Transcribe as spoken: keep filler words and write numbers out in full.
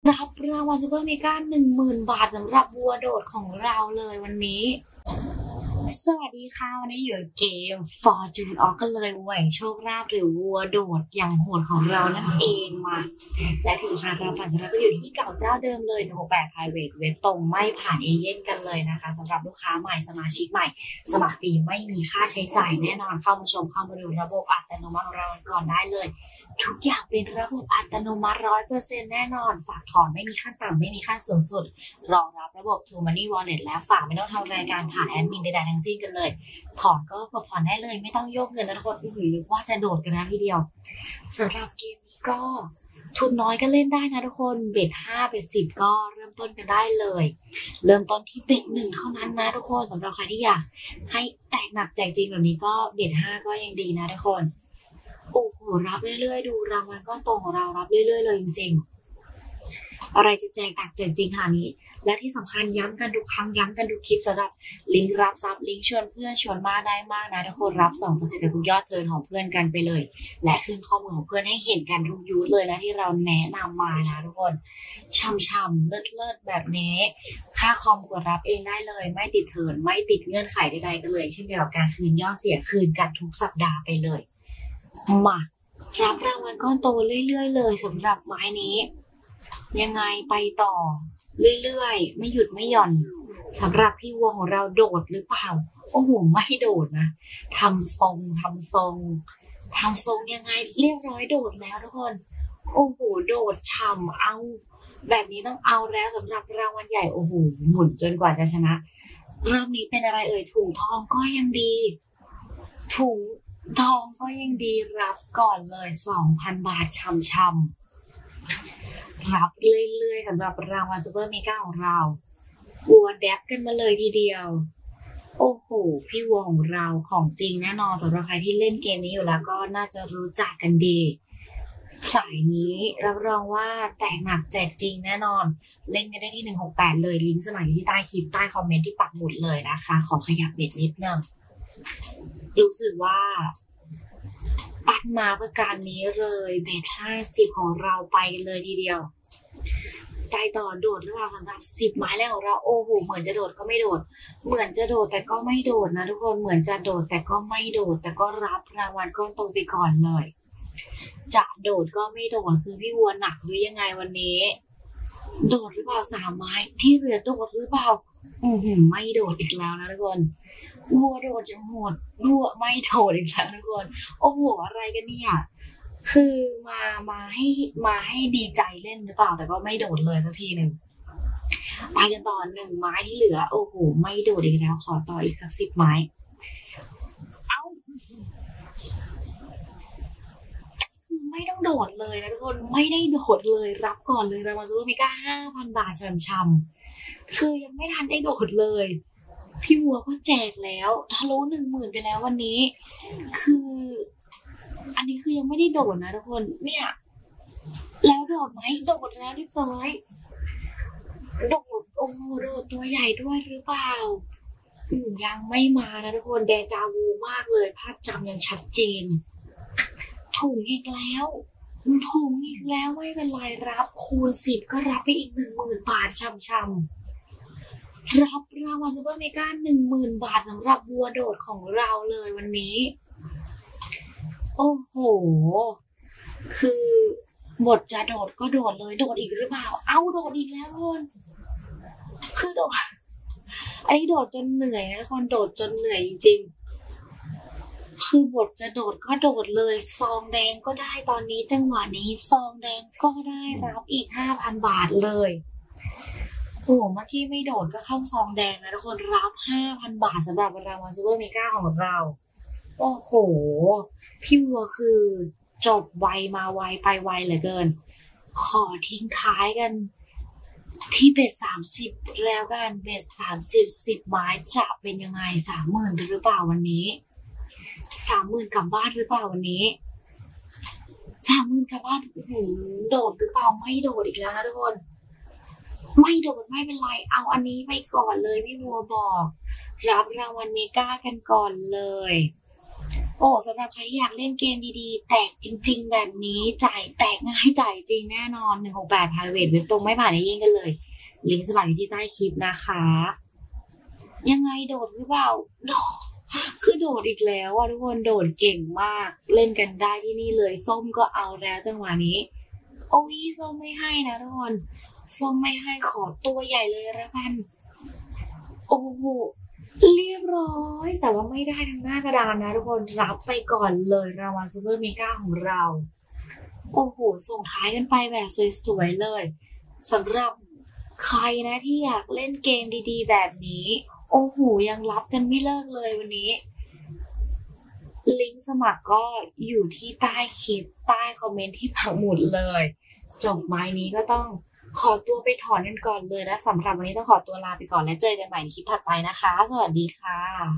รับรางวัลซูเปอร์เมกาหนึ่งหมื่นบาทสำหรับวัวโดดของเราเลยวันนี้สวัสดีค่ะวันนี้อยู่เกม Fortune ออกกันเลยวัวแห่งโชคลาภหรือวัวโดดอย่างโหดของเรานั่นเองมาและที่สำคัญเราฝันสำหรับก็อยู่ที่เก่าเจ้าเดิมเลยหนึ่งหกแปด Private เว็บตรงไม่ผ่านเอเย่นกันเลยนะคะสำหรับลูกค้าใหม่สมาชิกใหม่สมัครฟรีไม่มีค่าใช้จ่ายแน่นอนเข้ามาชมเข้ามาดูระบบอัตโนมัติของเราก่อนได้เลยทุกอย่างเป็นระบบอัตโนมัติ ร้อยเปอร์เซ็นต์ แน่นอนฝากถอนไม่มีขั้นต่ำไม่มีขั้นสูงสุดรองรับระบบ True Money Wallet และฝากไม่ต้องทำรายการผ่านแอดมินใดๆทั้งสิ้นกันเลยถอนก็กดถอนได้เลยไม่ต้องโยกเงินนะทุกคนหรือว่าจะโดดกันนะทีเดียวสำหรับเกมนี้ก็ทุนน้อยก็เล่นได้นะทุกคนเบ็ดห้าเบ็ดสิบก็เริ่มต้นกันได้เลยเริ่มต้นที่เบ็ดหนึ่งเท่านั้นนะทุกคนสำหรับใครที่อยากให้แตกหนักแจกจริงแบบนี้ก็เบ็ดห้าก็ยังดีนะทุกคนโอ้โหรับเรื่อยๆดูรางวัลก้อนโตของเรารับเรื่อยๆเลยจริงๆอะไรจะแจกหนักแจกจริงค่ะนี้และที่สำคัญย้ำกันทุกครั้งย้ำกันทุกคลิปสำหรับลิงก์รับซับลิงก์ชวนเพื่อนชวนมาได้มากนะทุกคนรับ สองเปอร์เซ็นต์ กับทุกยอดเทิร์นของเพื่อนกันไปเลยและขึ้นข้อมูลของเพื่อนให้เห็นกันทุกยูทเลยนะที่เราแนะนำมานะทุกคนช่ำๆเลิศๆแบบนี้ค่าคอมกดรับเองได้เลยไม่ติดเทิร์นไม่ติดเงื่อนไขใดๆกันเลยเช่นเดียวกับการคืนยอดเสียคืนกันทุกสัปดาห์ไปเลยมารับรางวัลก้อนโตเรื่อยๆเลยสำหรับไม้นี้ยังไงไปต่อเรื่อยๆไม่หยุดไม่หย่อนสำหรับพี่วัวของเราโดดหรือเปล่าโอ้โหไม่โดดนะทำทรงทำทรงทำทรงยังไงเรียบร้อยโดดแล้วทุกคนโอ้โหโดดฉ่ำเอาแบบนี้ต้องเอาแล้วสำหรับรางวัลใหญ่โอ้โหหมุนจนกว่าจะชนะรอบนี้เป็นอะไรเอ่ยถุงทองก็ยังดีถุงทองก็ยังดีรับก่อนเลย สองพัน บาทช่ำๆรับเรื่อยๆสำหรับรางวัลซูเปอร์เมกาของเราวัวแดบกันมาเลยทีเดียวโอ้โหพี่วัวของเราของจริงแน่นอนสำหรับใครที่เล่นเกมนี้อยู่แล้วก็น่าจะรู้จักกันดีสายนี้รับรองว่าแตกหนักแจกจริงแน่นอนเล่นกันได้ที่หนึ่งหกแปดเลยลิงก์สมัครอยู่ที่ใต้คลิปใต้คอมเมนต์ที่ปักหมุดเลยนะคะขอขยับเบ็ดนิดนึงรู้สึกว่าปัดมาเพื่อการนี้เลยเบ็ดห้าสิบของเราไปเลยทีเดียวไปต่อโดดหรือเปล่าสำหรับสิบไม้แรกของเราโอ้โหเหมือนจะโดดก็ไม่โดดเหมือนจะโดดแต่ก็ไม่โดดนะทุกคนเหมือนจะโดดแต่ก็ไม่โดดแต่ก็รับรางวัลก้อนโตไปก่อนเลยจะโดดก็ไม่โดดคือพี่วัวหนักหรือยังไงวันนี้โดดหรือเปล่าสามไม้ที่เหลือโดดหรือเปล่าอือหือไม่โดดอีกแล้วนะทุกคนวัวโดดยังโหดวัวไม่โดดอีกแล้วทุกคนโอ้โหอะไรกันเนี่ยคือมามาให้มาให้ดีใจเล่นหรือเปล่าแต่ก็ไม่โดดเลยสักทีหนึ่งไปกันต่อหนึ่งไม้ที่เหลือโอ้โหไม่โดดอีกแล้วขอต่ออีกสักสิบไม้เอ้าคือไม่ต้องโดดเลยนะทุกคนไม่ได้โดดเลยรับก่อนเลยรางวัลซูเปอร์เมกาห้าพันบาทช่ำๆคือยังไม่ทันได้โดดเลยพี่วัวก็แจกแล้วทะลุหนึ่งหมื่นไปแล้ววันนี้คืออันนี้คือยังไม่ได้โดดนะทุกคนเนี่ยแล้วโดดไหมโดดแล้วเรียบร้อยโดดโอ้โหโดดตัวใหญ่ด้วยหรือเปล่ายังไม่มานะทุกคนเดจาวูมากเลยภาพจำยังชัดเจนถุงอีกแล้วถุงอีกแล้วไม่เป็นไรรับคูณสิบก็รับไปอีกหนึ่งหมื่นบาทช่ำๆรับรางวัลซูเปอร์เมกาหนึ่งหมื่นบาทสำหรับวัวโดดของเราเลยวันนี้โอ้โหคือหมดจะโดดก็โดดเลยโดดอีกหรือเปล่าเอ้าโดดอีกแล้วคนคือโดดไอ้โดดจนเหนื่อยนะคนโดดจนเหนื่อยจริงๆคือหมดจะโดดก็โดดเลยซองแดงก็ได้ตอนนี้จังหวะนี้ซองแดงก็ได้รับอีกห้าพันบาทเลยโอ้เมื่อกี้ไม่โดดก็เข้าซองแดงนะทุกคนรับห้าพันบาทสำหรับรางวัลซูเปอร์เมกาของเราโอ้โหพี่วัวคือจบไวมาไวไปไวเหลือเกินขอทิ้งท้ายกันที่เบ็ดสามสิบแล้วกันเบ็ดสามสิบสิบไม้จะเป็นยังไงสามหมื่นหรือเปล่าวันนี้สามหมื่นกลับบ้านหรือเปล่าวันนี้สามหมื่นกลับบ้านโดดหรือเปล่าไม่โดดอีกแล้วนะทุกคนไม่โดดไม่เป็นไรเอาอันนี้ไปก่อนเลยพี่วัวบอกรับรางวัลเมกากันก่อนเลยโอ้สำหรับใครที่อยากเล่นเกมดีๆแตกจริงๆแบบนี้จ่ายแตกง่ายจ่ายจริงแน่นอนหนึ่งหกแปด private เว็บตรงไม่ผ่านในยิ่งกันเลยลิงก์สมัครอยู่ที่ใต้คลิปนะคะยังไงโดดหรือเปล่าคือโดดอีกแล้วอ่ะทุกคนโดดเก่งมากเล่นกันได้ที่นี่เลยส้มก็เอาแล้วจังหวะนี้โอ้ยส้มไม่ให้นะทุกคนส้มไม่ให้ขอตัวใหญ่เลยแล้วกันโอ้โหเรียบร้อยแต่ว่าไม่ได้ทางหน้ากระดานนะทุกคนรับไปก่อนเลยรางวัลซูเปอร์เมกาของเราโอ้โหส่งท้ายกันไปแบบสวยๆเลยสำหรับใครนะที่อยากเล่นเกมดีๆแบบนี้โอ้โหยังรับกันไม่เลิกเลยวันนี้ลิงก์สมัครก็อยู่ที่ใต้คลิปใต้คอมเมนต์ที่ปักหมุดเลยจบไม้นี้ก็ต้องขอตัวไปถอนกันก่อนเลยนะสำหรับวันนี้ต้องขอตัวลาไปก่อนและเจอกันใหม่ในคลิปถัดไปนะคะสวัสดีค่ะ